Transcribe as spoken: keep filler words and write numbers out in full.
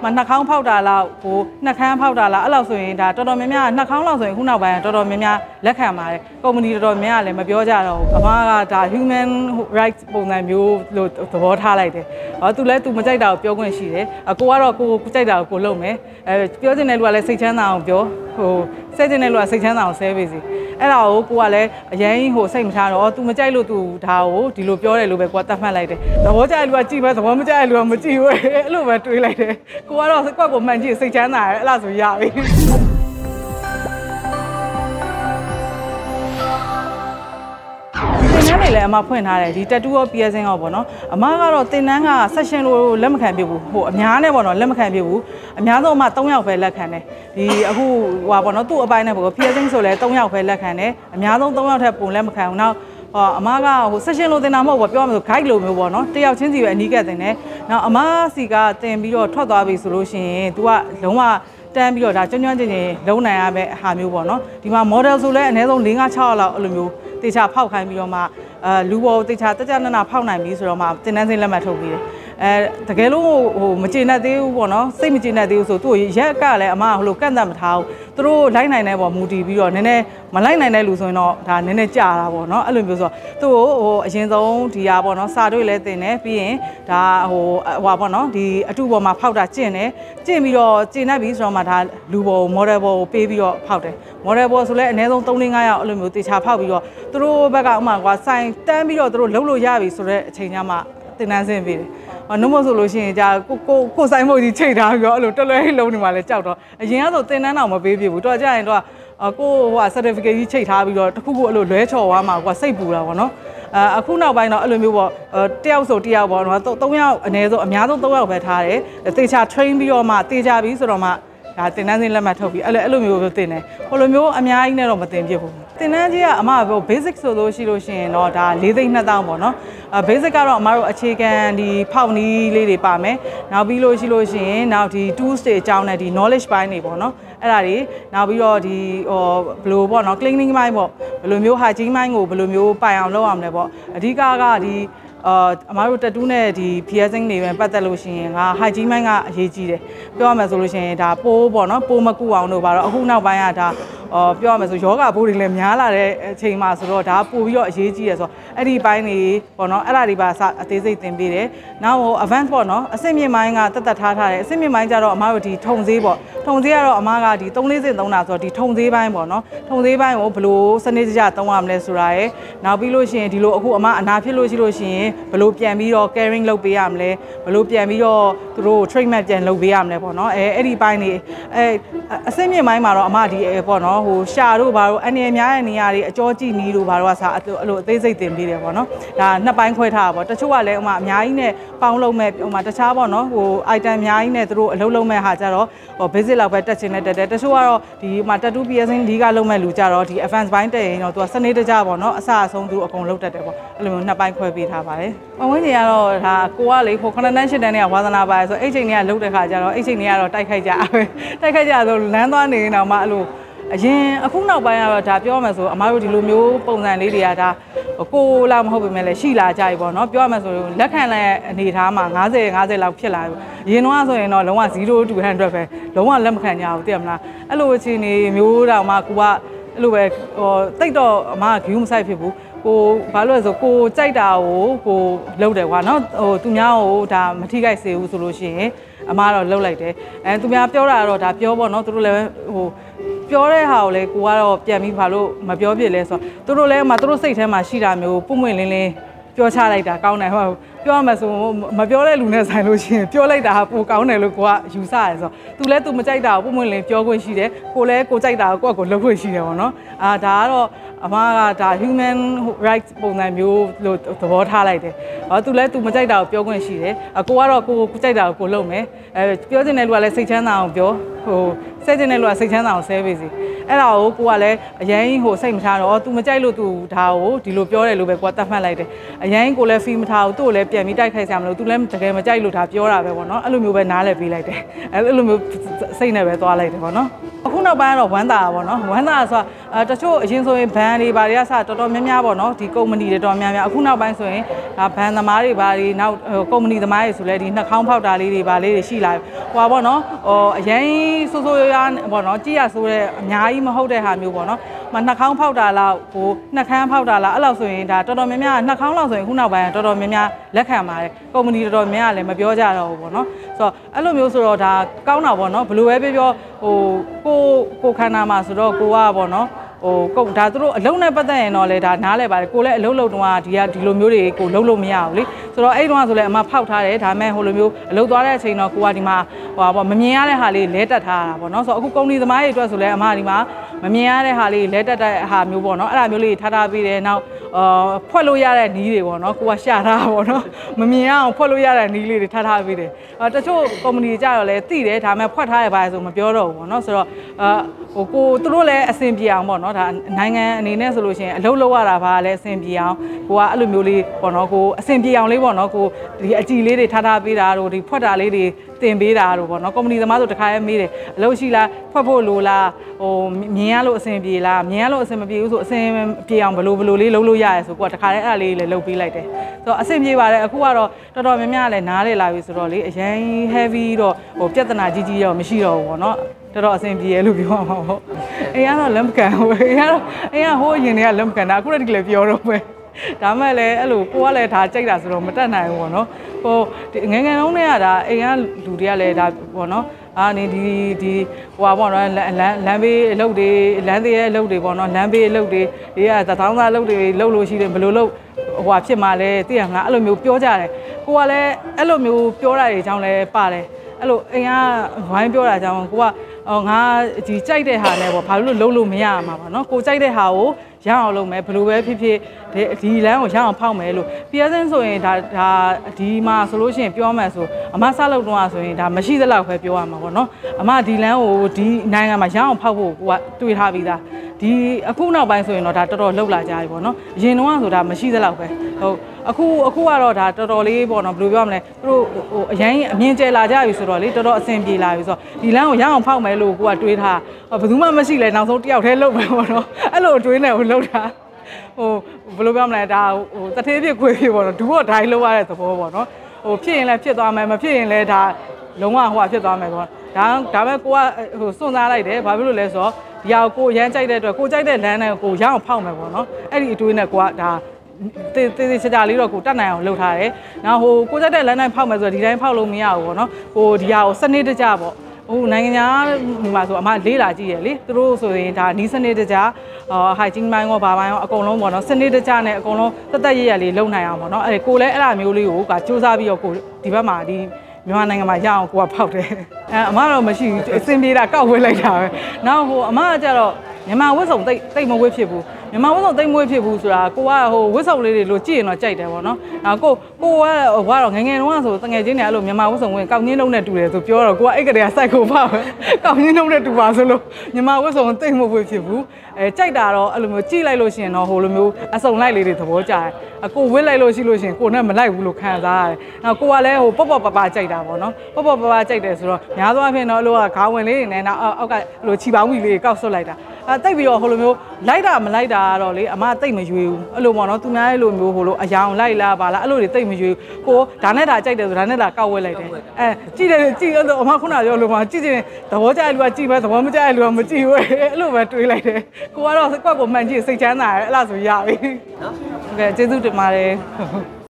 mà nạc kháng phao đà là cô nạc kháng phao đà là ở lâu rồi đã cho đó mấy mía nạc kháng lâu rồi cũng nào vậy cho đó mấy mía lẽ khả mà community đó mấy mía mà biểu ra đâu mà đã human rights bộ này biểu lo tổ thà lại đấy ở tu lấy tu mà chạy đầu biểu cái gì đấy cô ở đó cô chạy đầu cô lâu mấy biểu trên này luôn là xây chân nào biểu cô xây trên này luôn là xây chân nào xây về gìအဲ့ဒါကိုကိုကလည်းအရင်ဟိုစိတ်မထားတော့ तू မကြိုက်လို့ तू ဒါကိုဒီလိုပြောတယ်လို့ပဲကိုကတတ်မှတ်လိုက်တယ်သဘောကျတဲ့လူကကြည့်ပဲသဘောမကျတဲ့လူကမကြည့်ဘူးအဲ့လိုပဲတွေးလိုက်တယ်ကိုကတော့ကွက်ကိုမှန်ကြည့်စိတ်ချမ်းသာတယ်အဲ့လားဆိုရပြီတင်နန်းတွေလည်းအမဖွင့်ထားတယ်ဒီ tattoo ရော piercing ရောပေါ့နော်အမကတော့တင်နန်းက session လို့လက်မခံပြဘူးဟိုအများနဲ့ပေါ့နော်လက်မခံပြဘူးအများဆုံးအမ၃ယောက်ပဲလက်ခံတယ်ဒီအခုဟိုပေါ့နော်သူ့အပိုင်းနဲ့ပေါ့ piercing ဆိုလဲ၃ယောက်ပဲလက်ခံတယ်အများဆုံး၃ယောက်ထက်ပုံလက်မခံဘူးနောက်ဟောအမကဟို session လို့တင်တာမဟုတ်ဘူးပြောမှဆို guide လို့မျိုးပေါ့နော်တယောက်ချင်းစီပဲအနီးကပ်တင်တယ်နောက်အမစီကတင်ပြီးတော့ထွက်သွားပြီဆိုလို့ရှိရင် तू ကလုံးဝတန်းပြီးတော့ဒါကျွမ်းကျွမ်းကျင်ကျင်လုံးနိုင်ရမယ့်အဟာမျိုးပေါ့နော်ဒီမှာ model ဆိုလဲအနည်းဆုံး၄၅၆လောက်အဲ့လိုမျိုးတေချာဖောက်ခိုင်းပြီးတော့မှအဲလူပေါ်တေချာတက်ကြနနာဖောက်နိုင်ပြီဆိုတော့မှတင်တန်းစင်းလက်မှတ်ထုတ်ပြီးတယ်အဲတကယ်လို့ဟိုမကျေနပ်သေးဘူးပေါ့နော်စိတ်မကျေနပ်သေးဘူးဆိုသူ့ရက်ကလည်းအမကဟိုလိုကန့်သက်မထားဘူးသူတို့လိုက်နိုင်တဲ့ပေါ်မူတည်ပြီးတော့နည်းနည်းမလိုက်နိုင်တဲ့လူဆိုရင်တော့ဒါနည်းနည်းကြာတာပေါ့နော်အဲ့လိုမျိုးဆိုတော့သူ့ကိုဟိုအရင်ဆုံးဒီဟာပေါ့နော်စာတွေ့လဲတင်တယ်ပြီးရင်ဒါဟိုဟွာပေါ့နော်ဒီအတူပေါ်မှာဖောက်တာကျင့်တယ်ကျင့်ပြီးတော့ကျေနပ်ပြီဆိုတော့မှဒါလူပေါ် model ပေါ်ကိုပေးပြီးတော့ဖောက်တယ် model ပေါ်ဆိုလဲအနည်းဆုံး၃၅ယောက်အဲ့လိုမျိုးတေချာဖောက်ပြီးတော့သူတို့ဘက်ကဥမာကွာဆိုင်တန်းပြီးတော့သူတို့လှုပ်လို့ရပြီဆိုတော့အချိန်ညမှတင်တန်းဆင်းပေးတယ်။နှုတ်မဆိုလို့ရှိရင်ကြာကိုကိုကိုဆိုင်မို့ကြီးချိန်ထားပြီးတော့အဲ့လိုတလွဲလုံးနေမှလည်းကြောက်တော့အရင်ကဆိုတင်တန်းတော့မပေးပြဘူး။တော့ကြာရင်တော့ကိုဟိုဟာ certificate ကြီးချိန်ထားပြီးတော့တခုခုအဲ့လိုလွဲချော်သွားမှာကွာစိတ်ပူတာပေါ့နော်။အဲအခုနောက်ပိုင်းတော့အဲ့လိုမျိုးပေါ့တယောက်ဆိုတယောက်ပေါ့နော်၃ယောက်အနည်းဆုံးအများဆုံး၃ယောက်ပဲထားတယ်။တေချာ train ပြီးတော့မှတေချာပြီးဆိုတော့မှဒါတင်တန်းစင်းလက်မှတ်ထုတ်ပြီးအဲ့လိုအဲ့လိုမျိုးတင်တယ်ဟိုလိုမျိုးအများကြီးနဲ့တော့မတင်ပြဘူးတင်တန်းကြီးကအမကပြော basic ဆိုလို့ရှိလို့ရှိရင်တော့ဒါ၄သိန်း၂သောင်းပေါ့နော်အဲ basic ကတော့အမတို့အခြေခံဒီဖောက်နီးလေးတွေပါမယ်နောက်ပြီးလို့ရှိလို့ရှိရင်နောက်ဒီ tools တွေအကြောင်းနဲ့ဒီ knowledge ပိုင်းတွေပေါ့နော်အဲ့ဒါတွေနောက်ပြီးတော့ဒီဟိုဘယ်လိုပေါ့နော် cleaning ပိုင်းပေါ့ဘယ်လိုမျိုး hygiene ပိုင်းကိုဘယ်လိုမျိုးပိုင်အောင်လုပ်အောင်လဲပေါ့အဓိကကဒီအာအမားတို့တက်တူးနဲ့ဒီ piercing တွေပဲပတ်သက်လို့ရှိရင်ငါ hygiene ပိုင်းကအရေးကြီးတယ်ပြောရမယ်ဆိုလို့ရှိရင်ဒါပိုးပေါ့နော်ပိုးမကူအောင်လို့ပါတော့အခုနောက်ပိုင်းကဒါအော်ပြောရမယ်ဆိုယောဂဘိုးတွေလည်းများလာတဲ့အချိန်မှာဆိုတော့ဒါပို့ပြီးတော့အရေးကြီးရဆိုတော့အဲ့ဒီပိုင်းတွေပေါ့နော်အဲ့ဒါတွေပါအသေးစိတ်သင်ပေးတယ်နောက်ဟို advance ပေါ့နော်အဆင့်မြင့်ပိုင်းကတက်တက်ထားထားတယ်အဆင့်မြင့်ပိုင်းကျတော့အမားတို့ဒီထုံသေးပေါ့ထုံသေးကတော့အမားကဒီ၃လေးစင်သုံးတာဆိုတော့ဒီထုံသေးပိုင်းပေါ့နော်ထုံသေးပိုင်းကိုဘယ်လိုစနစ်တကျသုံးရမလဲဆိုတာရယ်နောက်ပြီးလို့ရှိရင်ဒီလိုအခုအမားအနာဖြစ်လို့ရှိလို့ရှိရင်ဘယ်လိုပြန်ပြီးတော့ caring လုပ်ပေးရမလဲဘယ်လိုပြန်ပြီးတော့သူတို့ treatment ပြန်လုပ်ပေးရမလဲပေါ့နော်အဲအဲ့ဒီပိုင်းတွေအဲအဆင့်မြင့်ပိုင်းမှာတော့အမားဒီပေါ့နော်ဟိုရှာတို့ဘာတို့အနေအများတဲ့နေရာတွေအကြောကြီးနီးတို့ဘာတို့ကစားအဲ့လိုအသေးစိတ်တင်ပေးတယ်ပေါ့နော်ဒါနှစ်ပိုင်းခွဲထားတာပေါ့တချို့ကလည်းဥမာအများကြီးနဲ့ပေါင်းလုံးမဲ့ဥမာတခြားပေါ့နော်ဟို item အများကြီးနဲ့သူတို့အလုံးလုံးမဲ့ဟာကြတော့ဟို basic လောက်ပဲတက်ချင်နဲ့တက်တယ်တချို့ကတော့ဒီဥမာ tattoo piercing ဒီကလုံးမဲ့လူကြတော့ဒီ advance ပိုင်းတက်ရင်တော့သူကစနစ်တကျပေါ့နော်အစအဆုံးသူအကုန်လုံးတက်တယ်ပေါ့အဲ့လိုမျိုးနှစ်ပိုင်းခွဲပေးထားပါတယ်ပတ်ဝန်းကျင်ကတော့ဒါကိုကလေဟိုခုနှစ်တန်းရှစ်တန်းနဲ့ဝါသနာပါတယ်ဆိုအဲ့ချိန်တွေကလုံးတဲ့ခါကျတော့အဲ့ချိန်တွေကတော့တိုက်ခိုက်ကြပဲတိုက်ခိုက်ကြဆိုလမ်းသွားနေရင်တော့မှအဲ့လိုအရင်အခုနောက်ပိုင်းကတော့ဒါပြောရမယ်ဆိုအမားတို့ဒီလိုမျိုးပုံစံလေးတွေကဒါကိုလာမဟုတ်ပေမဲ့လည်းရှိလာကြပြီပေါ့နော်ပြောရမယ်ဆိုလက်ခံတဲ့အနေအထားမှာ၅၀၅၀လောက်ဖြစ်လာပြီအရင်တော့ဆိုရင်တော့လုံးဝzero to one hundredပဲလုံးဝလက်မခံကြဘူးသိရမလားအဲ့လိုအခြေအနေမျိုးတောင်မှကိုကအဲ့လိုပဲဟိုတိတ်တော့အမားက view မဆိုင်ဖြစ်ဘူးကိုဘာလို့လဲဆိုကိုကြိုက်တာကိုကိုလှုပ်တယ်ကွာနော်ဟိုသူများကိုဒါမထိခိုက်စေဘူးဆိုလို့ရှိရင်အမားတော့လှုပ်လိုက်တယ်အဲသူများပြောတာတော့ဒါပြောပေါ့နော်သူတို့လည်းဟိုပြောတဲ့ဟာကိုလည်းကိုကတော့ပြန်ပြီးဘာလို့မပြောပြလဲဆိုတော့သူတို့လည်းမှသူတို့စိတ်ထဲမှာရှိတာမျိုးပုံမှန်လင်းလင်းပြောချလိုက်တာကောင်းတယ်ဟုတ်ပြောရမယ်ဆိုမပြောတဲ့လူနဲ့ဆိုင်လို့ရှိရင်ပြောလိုက်တာပိုကောင်းတယ်လို့ကိုကယူဆရဲဆိုတော့သူလည်းသူမကြိုက်တာကိုပုံမှန်လင်းပြောခွင့်ရှိတယ်ကိုလည်းကိုကြိုက်တာကိုကိုကကိုလုပ်ခွင့်ရှိတယ်ပေါ့နော်အာဒါကတော့အမကဒါ human rights ပုံစံမျိုးလို့သဘောထားလိုက်တယ်။ဟောသူလည်းသူမကြိုက်တာကိုပြောခွင့်ရှိတယ်။ကိုကတော့ကိုကိုကြိုက်တာကိုကိုလုပ်မယ်။အဲပြောချင်တဲ့လူကလည်းစိတ်ချမ်းသာအောင်ပြောဟိုဆဲချင်တဲ့လူကစိတ်ချမ်းသာအောင်ဆဲပေးစီ။အဲ့ဒါကိုကိုကလည်းအရင်ဟိုစိတ်မထားတော့ तू မကြိုက်လို့ तू ဒါကိုဒီလိုပြောတယ်လို့ပဲကိုကတတ်မှတ်လိုက်တယ်။အရင်ကိုလည်း feel မထားဘူးသူ့ကိုလည်းပြန်ပြီးတိုက်ခိုက်ဆရာမလို့ तू လည်းတကယ်မကြိုက်လို့ဒါပြောတာပဲပေါ့နော်။အဲ့လိုမျိုးပဲနားလည်ပေးလိုက်တယ်။အဲ့လိုမျိုးစိတ်နဲ့ပဲသွားလိုက်တယ်ပေါ့နော်။အခုနောက်ပိုင်းတော့ဝမ်းသာပါဘောနော်ဝမ်းသာဆိုတော့တချို့အရင်ဆိုရင်ဘန်တွေဘာတွေကစတော်တော်များများပေါ့နော်ဒီကုမ္ပဏီတွေတော်များများအခုနောက်ပိုင်းဆိုရင်ဒါဘန်သမားတွေဘာတွေနောက်ကုမ္ပဏီသမားတွေဆိုလဲဒီနှာခေါင်းဖောက်တာလေးတွေဘာလေးတွေရှိလာဟိုပါပေါ့နော်ဟိုအရင်ဆိုးဆိုးရွားပေါ့နော်ကြည့်ရဆိုတဲ့အများကြီးမဟုတ်တဲ့ဟာမျိုးပေါ့နော်မနှာခေါင်းဖောက်တာလားဟိုနှာခမ်းဖောက်တာလားအဲ့လောက်ဆိုရင်ဒါတော်တော်များများနှာခေါင်းလောက်ဆိုရင်ခုနောက်ပိုင်းတော်တော်များများလက်ခံပါတယ်ကုမ္ပဏီတော်တော်များများလည်းမပြောကြတော့ဘူးပေါ့နော်ဆိုတော့အဲ့လိုမျိုးဆိုတော့ဒါကောင်းတာပေါ့နော်ဘယ်လိုပဲပြောပြောဟိုကိုကိုခန္ဓာမှာဆိုတော့ကိုကပေါ့နော်ဟိုကုတ်ဒါသူတို့အလုံးနဲ့ပတ်သက်ရင်တော့လေဒါနားလဲပါတယ်ကိုလည်းအလုံးလုံးတုံးကဒီကဒီလိုမျိုးတွေကိုလုံးလို့မရဘူးလေဆိုတော့အဲ့တုန်းကဆိုလဲအမဖောက်ထားတယ်ဒါမဲ့ဟိုလိုမျိုးအလုံးသွားတဲ့အချိန်တော့ကိုကဒီမှာဟိုပေါ့မမြင်ရတဲ့ဟာလေးလဲတက်ထားတာပေါ့နော်ဆိုတော့အခုကုမ္ပဏီသမားတွေအတွက်ဆိုလဲအမဒီမှာမမြင်ရတဲ့ဟာလေးလဲတက်တဲ့ဟာမျိုးပေါ့နော်အဲ့ဒါမျိုးလေးထားထားပြီးတယ်နောက်အာဖွက်လို့ရတဲ့နီးတွေပေါ့နော်ကိုကရှာထားပေါ့နော်မမြင်အောင်ဖွက်လို့ရတဲ့နီးလေးတွေထားထားပြီးတယ်အဲတချို့ကုမ္ပဏီကြတော့လဲသိတယ်ဒါမဲ့ဖွက်ထားရပါဆိုမပြောတော့ဘူးပေါ့နော်ဆိုတော့အာဟိုကိုသူတို့လည်းအဆင်ပြေအောင်ပေါ့နော်ဒါနိုင်ငံအနေနဲ့ဆိုလို့ရှိရင်အလုပ်လုပ်ရတာပါလည်းအဆင်ပြေအောင်ကိုကအဲ့လိုမျိုးလေးပေါ့နော်ကိုအဆင်ပြေအောင်လေးပေါ့နော်ကိုဒီအကြည်လေးတွေထားထားပေးတာတို့ဒီဖွက်တာလေးတွေတင်ပေးတာတို့ပေါ့နော်ကုမ္ပဏီသမားဆိုတခါရဲမေးတယ်အလုပ်ရှိလားဖွက်ဖို့လိုလားဟိုမြင်ရလို့အဆင်ပြေလားမြင်ရလို့အဆင်မပြေဘူးဆိုအဆင်ပြေအောင်ဘယ်လိုဘယ်လိုလေးလုပ်လို့ရရဲဆိုကိုကတခါရဲအဲ့ဒါလေးလည်းလုပ်ပေးလိုက်တယ်ဆိုတော့အဆင်ပြေပါတယ်အခုကတော့တော်တော်များများလည်းနားလေလာပြီဆိုတော့လေအရင် heavy တော့ဟိုပြဿနာကြီးကြီးတော့မရှိတော့ဘူးပေါ့နော်တော်တော်အဆင်ပြေရလို့ပြောမှာပေါ့အိမ်ကတော့လက်မကန်ဘူးအိမ်ကတော့အိမ်ကဟိုးအရင်တွေကလက်မကန်တာအခုတည်းကလည်းပြောတော့ပဲဒါမဲ့လည်းအဲ့လိုကိုကလည်းဒါကြိုက်တာဆိုတော့မတက်နိုင်ဘူးပေါ့နော်ဟိုငငယ်လုံးတွေကဒါအိမ်ကလူတွေကလည်းဒါပေါ့နော်အာနေဒီဒီဟိုပါပေါ့နော်လမ်းလမ်းဘေးအလုပ်တွေလမ်းသေးရဲ့အလုပ်တွေပေါ့နော်လမ်းဘေးအလုပ်တွေဒီကသတောင်းသားအလုပ်တွေလုပ်လို့ရှိတယ်ဘယ်လိုလုပ်ဟိုဖြစ်မှလဲသိရမလားအဲ့လိုမျိုးပြောကြတယ်ကိုကလည်းအဲ့လိုမျိုးပြောတာတွေအကြောင်းလည်းပါတယ်အဲ့လိုအိမ်ကဝိုင်းပြောတာကြောင့်ကိုကငါဒီကြိုက်တဲ့ဟာနဲ့ပေါ့ဘာလို့လုံးလို့မရမှာပါနော်ကိုကြိုက်တဲ့ဟာကိုရအောင်လုပ်မယ်ဘယ်လိုပဲဖြစ်ဖြစ်ဒီလမ်းကိုရအောင်ဖောက်မယ်လို့ပြရစင်းဆိုရင်ဒါဒါဒီမှာဆိုလို့ရှိရင်ပြောမှဆိုအမဆက်လုပ်တော့ဆိုရင်ဒါမရှိသလောက်ပဲပြောရမှာပေါ့နော်အမဒီလမ်းကိုဒီနိုင်ငံမှာရအောင်ဖောက်ဖို့ကိုကတွေးထားပြီးသားဒီအခုနောက်ပိုင်းဆိုရင်တော့ဒါတော်တော်လှုပ်လာကြပြီပေါ့နော်အရင်တော့ဆိုတာမရှိသလောက်ပဲဟုတ်အခုအခုကတော့ဒါတော်တော်လေးပေါ့နော်ဘယ်လိုပြောမလဲသူတို့ဟိုအရင်အမြင်ကျလာကြပြီဆိုတော့လေတော်တော်အဆင်ပြေလာပြီဆိုတော့ဒီလမ်းကိုရအောင်ဖောက်မယ်လို့ကိုကတွေးထားဘယ်သူမှမရှိလဲနောက်ဆုံးတယောက်တည်းလုပ်မယ်ပေါ့နော်အဲ့လိုတွေးနေကိုလှုပ်တာဟိုဘယ်လိုပြောမလဲဒါဟိုတထေးပြခွေပြပေါ့နော်ဒူတော့ဒိုင်းလောက်ရတဲ့သဘောပေါ့နော်ဟိုဖြစ်ရင်လည်းဖြစ်သွားမယ်မဖြစ်ရင်လည်းဒါလုံးဝဟိုဟာဖြစ်သွားမယ်ပေါ့ဒါဒါပဲကိုကဟိုစွန့်စားလိုက်တယ်ဘာဖြစ်လို့လဲဆိုတော့ဒီဟာကိုရမ်းကြိုက်တဲ့အတွက်ကိုကြိုက်တဲ့လမ်းနဲ့ကိုရအောင်ဖောက်မယ်ပေါ့နော်အဲ့ဒီအတွေးနဲ့ကိုကဒါတေးသေးချာချာလေးတော့ကိုတတ်နိုင်အောင်လုပ်ထားတယ်နောက်ဟိုကိုကြိုက်တဲ့လမ်းနဲ့ဖောက်မယ်ဆိုတော့ဒီတိုင်းဖောက်လို့မရဘူးပေါ့နော်ဟိုဒီဟာကိုစနစ်တကျပေါ့ဟိုနိုင်ငံသားဒီမှာဆိုအမလေးလာကြည့်ရလေသူတို့ဆိုရင်ဒါနီးစနစ်တကျဟို hygiene ဘိုင်းရောဘာဘိုင်းရောအကုန်လုံးပေါ့နော်စနစ်တကျနဲ့အကုန်လုံးတက်တက်ရရလေးလုပ်နိုင်အောင်ပေါ့နော်အဲ့ကိုလည်းအဲ့လိုမျိုးလေးကိုကစူးစမ်းပြီးတော့ကိုဒီဘက်မှာဒီမြန်မာနိုင်ငံမှာရအောင်ကိုကဖောက်တယ်အဲအမတော့မရှိဘူးအစင်ပြေတာကောက်ဝေးလိုက်တာပဲနောက်ဟိုအမကကြတော့မြန်မာဝတ်စုံတိတ်တိတ်မဝတ်ဖြစ်ဘူးမြန်မာဝတ်စုံတိတ်မဝတ်ဖြစ်ဘူးဆိုတာကိုကဟိုဝတ်စုံလေးတွေလို့ကြည့်ရင်တော့ကြိုက်တယ်ပေါ့နော်နောက်ကိုကိုကဟိုကတော့ငငယ်တုန်းကဆိုတငယ်ချင်းတွေအဲ့လိုမြန်မာဝတ်စုံဝင်ကောက်ညင်းလုံးနဲ့တူတယ်ဆိုပြောတော့ကိုကအဲ့ကတည်းကစိုက်ကိုဖောက်ပဲကောက်ညင်းလုံးနဲ့တူပါဆိုလို့မြန်မာဝတ်စုံတိတ်မဝတ်ဖြစ်ဘူးအဲကြိုက်တာတော့အဲ့လိုမျိုးကြည့်လိုက်လို့ရှိရင်တော့ဟိုလိုမျိုးအစုံလိုက်လေးတွေသဘောကျတယ်အကိုဝတ်လိုက်လို့ရှိလို့ရှိရင်ကိုနဲ့မလိုက်ဘူးလို့ခံစားရတယ်နောက်ကိုကလည်းဟိုပေါ့ပေါ့ပပကြိုက်တာပေါ့နော်ပေါ့ပေါ့ပပကြိုက်တယ်ဆိုတော့များသောအားဖြင့်တော့အဲ့လိုကခေါင်းဝင်လေးတွေနဲ့နောက်အောက်ကအဲ့လိုခြိပေါင်းကြီးလေးကောက်ဆွတ်လိုက်တာအဲတိတ်ပြီးတော့ဟိုလိုမျိုးလိုက်တာမလိုက်တာကတော့လေအမတိတ်မရွေးဘူးအဲ့လိုပေါ့နော်သူများရဲ့လိုမျိုးဟိုလိုအယောင်လိုက်လားပါလားအဲ့လိုတွေတိတ်မရွေးကိုဒါနဲ့ဒါကြိုက်တယ်ဆိုဒါနဲ့ဒါကောက်ဝဲလိုက်တယ်အဲကြည့်တယ်ကြည့်အဲ့လိုအမခုနပြောလို့မှကြည့်ချင်းသဘောကျတဲ့လူကကြည့်ပဲသဘောမကျတဲ့လူကမကြည့်ဘူးအဲ့လိုပဲတွေးလိုက်တယ်ကိုကတော့ကွက်ကိုမှန်ကြည့်စိတ်ချမ်းသာတယ်အဲ့လားဆိုရပြီနော်ဟုတ်ကဲ့ကျေးဇူးတင်ပါတယ်